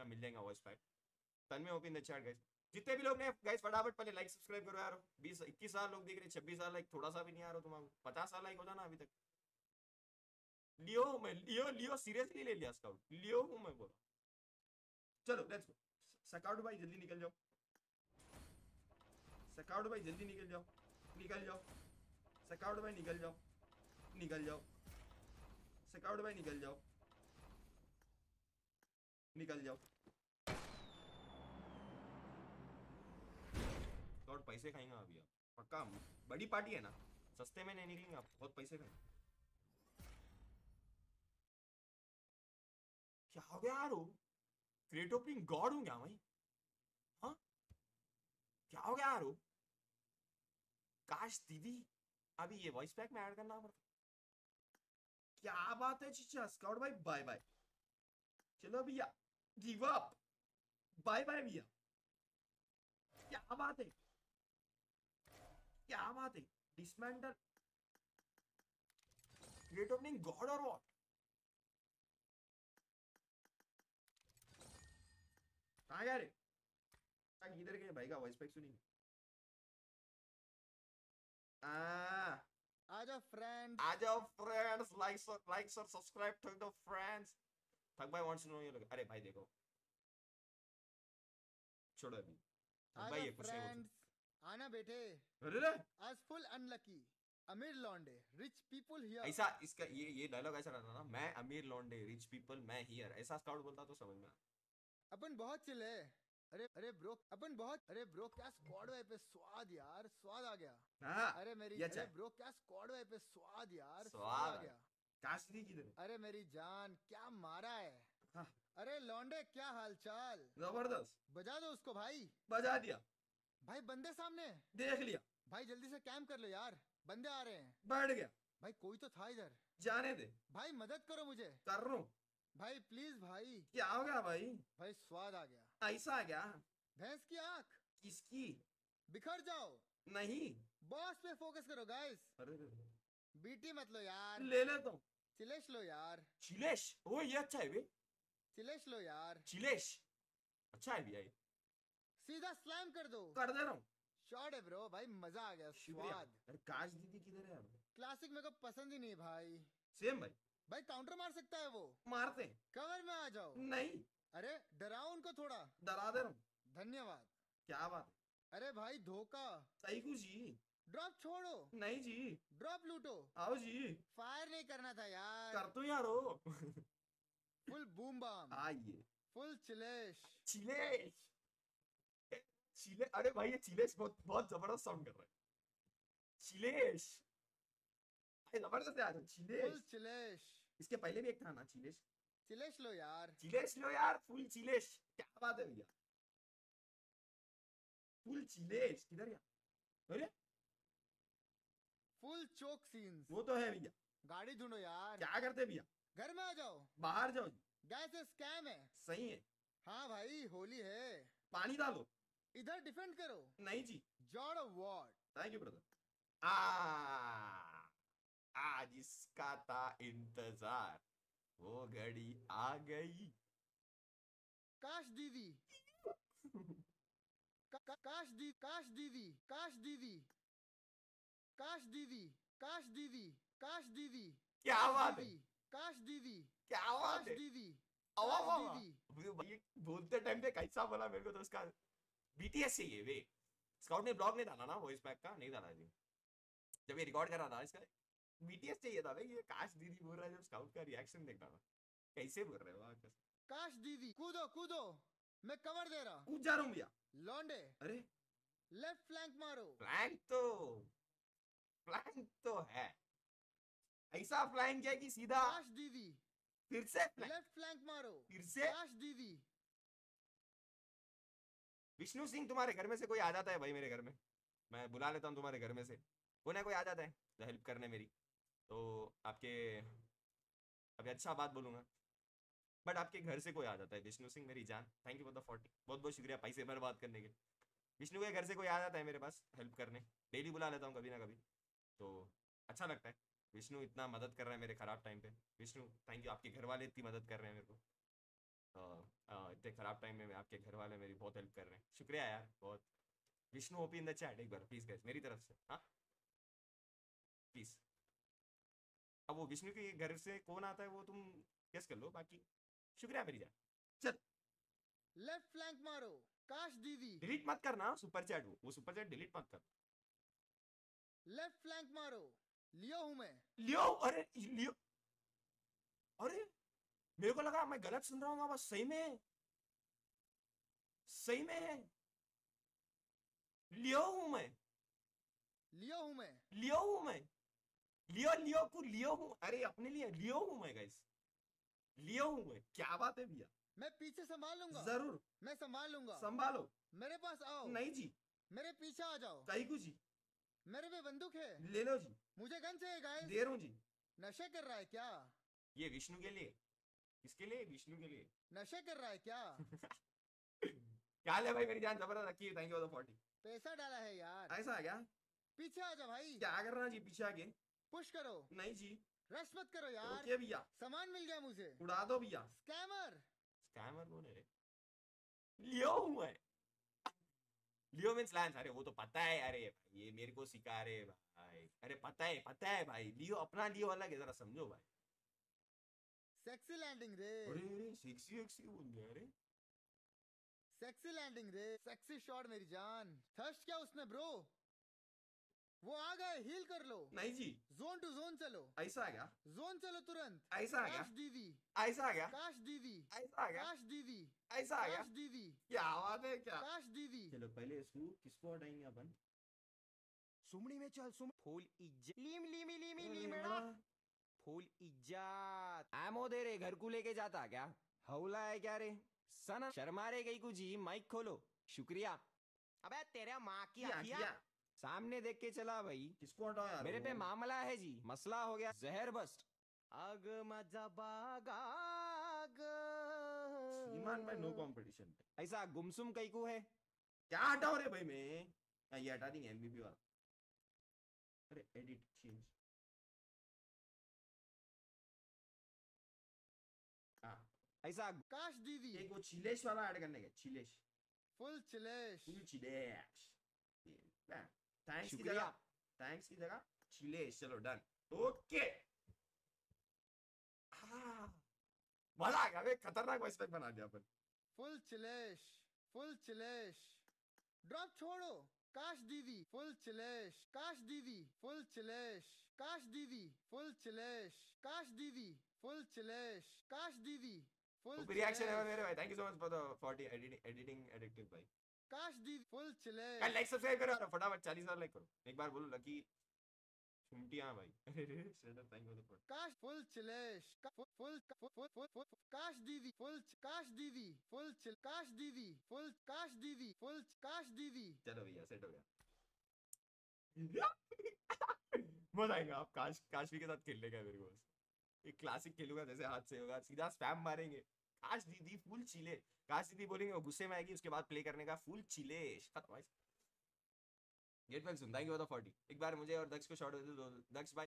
मिल जाएगा voice pack. Tanmay open the chat guys. जितने भी लोग ने गाइस फटाफट पहले लाइक सब्सक्राइब करो यार। 20-21 साल लोग देख रहे हैं, 26 साल लाइक थोड़ा सा भी नहीं आ रहा तुम्हारा। 50 साल लाइक हो जाना अभी तक। लियो हूं मैं, लियो लियो सीरियसली ले लिया स्काउट, लियो हूं मैं बोला। चलो लेट्स गो। स्काउट भाई जल्दी निकल जाओ, स्काउट भाई जल्दी निकल जाओ, निकल जाओ स्काउट भाई निकल जाओ, निकल जाओ स्काउट भाई निकल जाओ, निकल जाओ। स्काउट पैसे खाएंगा अभी आप पक्का। बड़ी पार्टी है ना, सस्ते में नहीं निकलेंगे आप, बहुत पैसे खाएंगे। क्या हो गया यार? क्रिएट ओपनिंग गॉड हूं क्या भाई? हाँ, क्या हो गया यार? काश दीदी अभी ये वॉइस पैक में ऐड करना पड़ता। क्या बात है चिचा, स्काउट भाई बाय बाय। चलो भैया, गिव अप, बाय बाय भैया। क्या बात है, क्या बात है। डिसमेंटल क्रिएट ओपनिंग गॉड और व्हाट? कहाँ गया रे? किधर गए भाई का वॉइस पैक सुनी? आ आ जाओ फ्रेंड्स। आ जाओ फ्रेंड्स, लाइक और सब्सक्राइब ठग दो फ्रेंड्स। ठग भाई वांट्स टू नो ये लोग। अरे भाई देखो, छोड़ो अभी। ठग आ भाई जाओ ये कुछ नहीं बोल फ्रेंड्स। आना बेटे। सकते। अरे रे, आज फुल अनलकी। अमीर लौंडे रिच पीपल हियर। ऐसा इसका ये डायलॉग ऐसा रहता ना, मैं अमीर लौंडे रिच पीपल मैं हियर, ऐसा स्काउट बोलता तो समझ में आता। अपन बहुत चिल है। अरे ब्रो क्या स्क्वाड वाई पे स्वाद यार, स्वाद आ गया। हाँ, ये अच्छा अरे है। ब्रो क्या स्क्वाड वाई पे स्वाद यार, स्वाद आ स्वाद है। गया। काशदी किधर है? अरे मेरी जान क्या मारा है। हाँ, अरे लौंडे क्या हालचाल। जबरदस्त। बजा दो उसको भाई। बजा दिया। भाई बंदे सामने। देख लिया। भाई जल्दी से कैंप कर लो यार, बंदे आ रहे हैं। बैठ गया। भाई कोई तो था इधर। जाने दे। भाई मदद करो मुझे। कर रहा हूं। भाई प्लीज भाई। क्या हो गया भाई? भाई स्वाद आ गया। ऐसा क्या? भैंस की आंख। किसकी? बिखर जाओ। नहीं। बॉस पे फोकस करो गाइस। अरे बीटी मत लो यार। ले लेता हूँ। चिलेश लो यार। चिलेश, ओ ये अच्छा है बे। चिलेश लो यार। चिलेश अच्छा है भैया ये। सीधा स्लैम कर दो। कर दे रहा हूँ। शॉट है ब्रो, भाई मजा आ गया, शुक्रिया। स्वाद। अरे काश दीदी किधर है यार? क्लासिक मेरे को पसंद ही नहीं भाई। सेम भाई। भाई काउंटर मार सकता है वो। मारते हैं। कवर में आ जाओ। नहीं, अरे डराओ उनको थोड़ा। डरा दे रहा हूँ। धन्यवाद। क्या बात है। अरे भाई धोखा। सही कुछ जी। ड्रॉप छोड़ो। नहीं जी। ड्रॉप लूटो। आओ जी। फायर नहीं करना था यार। कर तो यार हो। Full boom bomb. आइए। फुल चिलेश। चिलेश, चिले, अरे भाई ये चिलेश बहुत बहुत जबरदस्त साउंड कर रहा है। चिलेश, अरे जबरदस्त है यार फुल चिलेश। चिलेश। इसके पहले भी एक था ना चिलेश। चिलेश लो यार। चिलेश लो यार, फुल चिलेश। क्या बात है भैया, फुल चिलेश किधर गया? अरे फुल चोक सीन्स। वो तो है भैया। गाड़ी ढूंढो यार। क्या करते भैया? घर में आ जाओ। बाहर जाओ जी। गैस स्कैम है। सही है। हाँ भाई होली है। पानी डालो। इधर डिफेंड करो। नहीं जी। जॉर्ड वॉर्ड। Thank you brother. आ आज इसका था इंतजार, वो घड़ी आ गई। काश दीदी। काश दीदी। काश दीदी। काश दीदी। काश दीदी। काश दीदी। क्या काश बात है, दीदी। काश दीदी। क्या बात काश है। दीदी। अवा काश वाह दीदी। वाह। भाई बोलते टाइम पे कैसा बोला मेरे को तो उसका बीटीएस चाहिए वे। स्काउट ने ब्लॉग नहीं डाला ना वॉइस पैक का, नहीं डाला जी जब ये रिकॉर्ड कर रहा था इसका। बीटीएस चाहिए था भाई, ये काश दीदी बोल रहा है, जब स्काउट का रिएक्शन देखना था। कैसे बोल रहे हो आप? काश दीदी। कूदो कूदो। मैं कवर दे रहा। कूद जा रहा हूँ भैया। लौंडे। अरे लेफ्ट फ्लैंक मारो। फ्लैंक तो, फ्लैंक तो है। ऐसा फ्लैंक है कि सीधा काश दीदी। फिर से फ्लैंक, लेफ्ट फ्लैंक मारो। फिर से। काश दीदी। विष्णु सिंह तुम्हारे घर में से कोई आ जाता है भाई मेरे घर में, मैं बुला लेता हूँ तुम्हारे घर में से, कोई ना कोई आ जाता है तो हेल्प करने मेरी। तो आपके, अभी अच्छा बात बोलूंगा, बट आपके घर से कोई आ जाता है विष्णु सिंह मेरी जान। थैंक यू फॉर द 40, बहुत बहुत शुक्रिया पैसे बर्बाद करने के लिए। विष्णु के घर से कोई आ जाता है मेरे पास हेल्प करने, डेली बुला लेता हूँ कभी ना कभी, तो अच्छा लगता है। विष्णु इतना मदद कर रहा है मेरे खराब टाइम पे। विष्णु थैंक यू, आपके घर वाले इतनी मदद कर रहे हैं मेरे को। इतने खराब टाइम में आपके घर वाले मेरी बहुत हेल्प कर रहे हैं, शुक्रिया यार बहुत। Vishnu OP in the chat एक बार प्लीज गाइस मेरी तरफ से, हाँ प्लीज। अब वो विष्णु के घर से कौन आता है वो तुम गेस कर लो, बाकी शुक्रिया मेरी जान। चल लेफ्ट फ्लैंक मारो, काश दीदी। डिलीट मत करना सुपर चैट, वो सुपर चैट डिलीट मत कर। लेफ्ट फ्लैंक मारो, लियो हूं मैं। लियो, अरे लियो, अरे मेरे को लगा मैं गलत सुन रहा हूँ, बस सही में, सही में है, लियो हूं मैं, लियो हूं मैं। लियो हूं मैं, लियो लियो को लियो हूं, अरे अपने लिए लियो हूं मैं गाइस, लियो हूं मैं, क्या बात है भैया। मैं पीछे संभाल लूंगा, जरूर मैं संभाल लूंगा। संभालो। मेरे पास आओ, नहीं जी, मेरे पीछे आ जाओ। कहीं को जी, मेरे पे बंदूक है, ले लो जी, मुझे गन चाहिए गाइस। दे रहा हूं जी। नशे कर रहा है क्या? ये विष्णु के लिए, किसके लिए, विष्णु के लिए। नशे कर रहा है क्या? क्या ले भाई मेरी जान, जबरदस्त रखी है, थैंक यू फॉर द 40। पैसा डाला है यार। ऐसा है क्या, पीछे आ जा भाई। क्या करना जी पीछे आके। पुश करो, नहीं जी, रश मत करो यार। ओके भैया, सामान मिल गया मुझे। उड़ा दो भैया। स्कैमर। स्कैमर कौन है रे, लियो हूं मैं, लियो मीन्स लैंस, अरे वो तो पता है, अरे भाई ये मेरे को सिखा रहे भाई, अरे पता है भाई, लियो अपना लियो अलग है, जरा समझो भाई। सेक्सी लैंडिंग रे, अरे अरे सेक्सी सेक्सी बोल दिया, अरे सेक्सी लैंडिंग रे, सेक्सी शॉट मेरी जान। थर्स्ट क्या उसने ब्रो? वो आ गए, हील कर लो। नहीं जी, जोन टू जोन चलो, ऐसा है क्या, जोन चलो तुरंत। ऐसा है क्या, काश दीदी, ऐसा है क्या, काश दीदी, ऐसा है क्या, काश दीदी, ऐसा है क्या, काश दीदी, क्या बात है क्या। काश दीदी। चलो पहले इसको किसको हटाएंगे अपन, सुमड़ी में चल, सुम फुल इज्जत, लीम लीमी लीमी लीमड़ा, बड़ा फुल इज्जत। एमो दे रे, घर को लेके जाता क्या? हौला है क्या रे? सना शर्मा रे गई कुछ ही, माइक खोलो। शुक्रिया। अबे तेरे माँ की किया अखियाँ। किया, सामने देख के चला भाई, किसको हटाओ यार, मेरे पे वो। मामला है जी, मसला हो गया जहर बस्ट। आग मजा बागाग, ईमान भाई नो कंपटीशन। ऐसा गुमसुम कई को है। क्या हटाओ रे भाई मैं, हाँ, ये हटा देंगे एमबीपी वाला, अरे एडिट चेंज, हाँ ऐसा काश दीदी। एक वो चिलेश वाला ऐड करने का, चिलेश, फुल चिलेश। फुल चिलेश, थैंक्स की शुक्रिया। जगह, थैंक्स की जगह चिलेश, चलो डन, ओके। मजा आ गया, खतरनाक वॉइस पैक बना दिया अपन। फुल चिलेश, फुल चिलेश। ड्रॉप छोड़ो, काश दीदी। फुल चिलेश, काश दीदी। फुल चिलेश, काश दीदी। फुल चिलेश, काश दीदी। फुल चिलेश, काश दीदी। फुल रिएक्शन है चिलेश, मेरे भाई, thank you so much for the 40 editing addictive भाई। काश दीदी। फुल कल चिलेश। लाइक सब्सक्राइब करो यार, फटाफट 40,000 लाइक करो, एक बार बोलो लकी छुमटियां भाई। अरे थैंक यू फॉर काश फुल चिलेश, full full full full full काश दीदी। फुल काश दीदी। फुल काश दीदी। फुल काश दीदी। फुल काश दीदी। चलो भैया सेट हो गया। मजा आएगा, आप काशवी के साथ खेलने का मेरे को बस। एक क्लासिक खेलूंगा, जैसे हाथ से होगा सीधा स्पैम मारेंगे, काश दीदी फुल चिले, काश दीदी बोलेंगे वो गुस्से में आएगी, उसके बाद प्ले करने का फुल चिलेश, खत्म भाई। Get well soon, thank you for the 40। एक बार मुझे और दक्ष को शॉट दे दो, दक्ष भाई